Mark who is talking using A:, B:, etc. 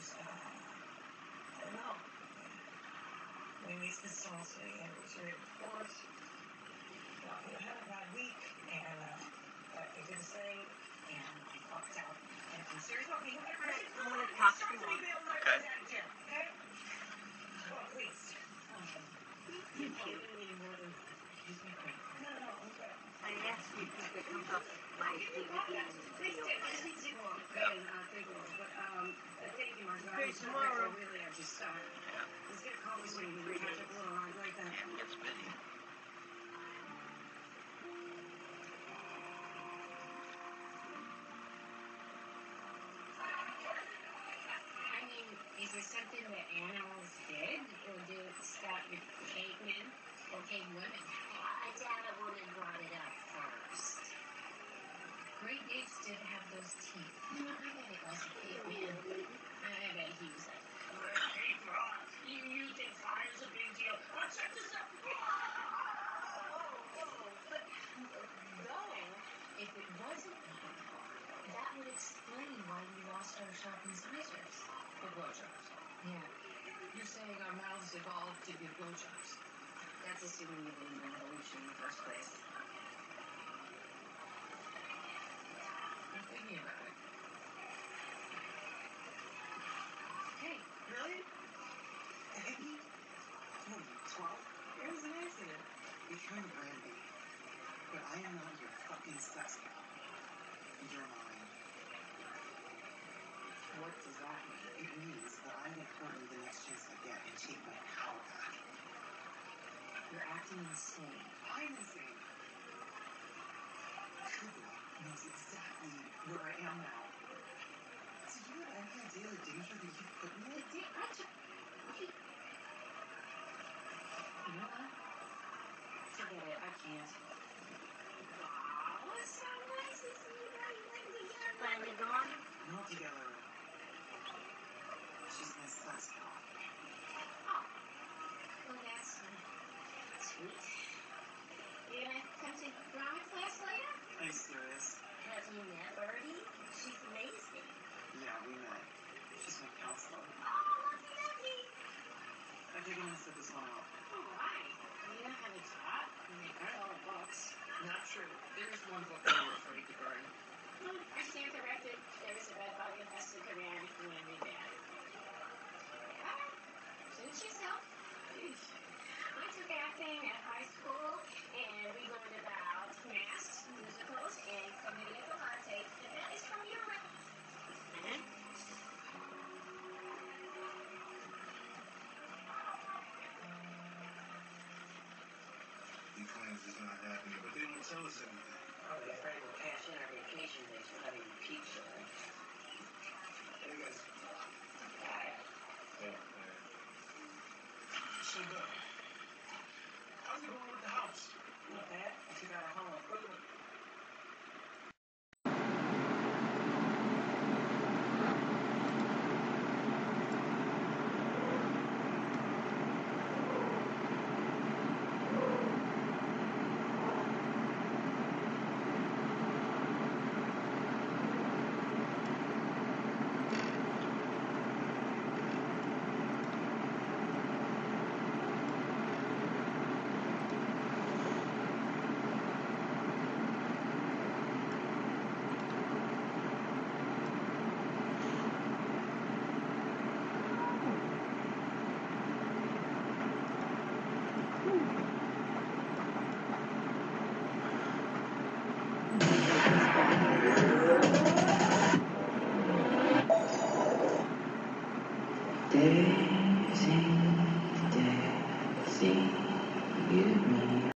A: just, I don't know. Maybe it's the sauce anniversary, of course. Well, I had a bad week, and I did the same, and I fucked out. And I'm serious about being my friend.
B: I'm going to talk to you.
A: Okay. Okay? Well, please.
B: Thank you.
A: No, I'm good.
B: I asked you if you could come up my DVD and video.
A: Thank you, Mark.
B: Okay, tomorrow.
A: Really, I just, let's get a call this week. We catch up a little on like that.
C: It's busy.
D: I mean, is there something that animals did, or did it start with cavemen or cavewomen?
B: I doubt a woman brought it up first.
D: Great apes did have those teeth. I bet it was a caveman. I bet he was like,
A: Hey, Rock, you think fire's a big deal? Let's check this out.
D: but though, if it wasn't that would explain why we lost our sharp incisors.
A: For blowjobs.
D: Yeah.
A: You're saying our mouths evolved to give blowjobs.
D: That's assuming you believe in evolution in the first place.
A: I'm thinking about it.
D: Hey,
A: Really? Peggy? What are you, 12? It was an accident.
E: You're trying to brand me. But I am not your fucking sex cow. You're mine.
A: What does that mean?
E: It means that I'm gonna hurt you the next chance I get and take my power back.
D: you're acting insane.
E: I'm insane. Kubo knows exactly where I am now. Do you have any idea the danger that you put me in?
D: You know what? Forget it. I can't. Wow, it's so nice to see you guys live together.
B: Finally gone?
E: Not together. She's my sex cow.
D: Oh, well, that's sweet. You gonna come to drama class later?
E: Are you serious?
B: Have you met Birdie? She's amazing.
E: Yeah, we met. She's my counselor.
B: Oh, lucky.
E: I think I'm gonna sit this one out.
D: Oh, why? You know how to talk? I mean, I know books.
A: Not true. There's one book that you're afraid to burn.
D: I stand corrected. There is a red bug infested career if you want to read that. Alright, suit yourself. I took acting at high school, and we learned about masks, musicals, and comedy at the latte. And that is from your record.
F: He claims it's not happening, but they don't tell us anything.
A: Probably afraid we'll cash in our vacation days for having pizza.
F: Hey guys.
A: Hi.
F: Oh, man. So, how's it going with the house?
A: Not bad. I took out a home improvement.
G: Daisy, Daisy, you mean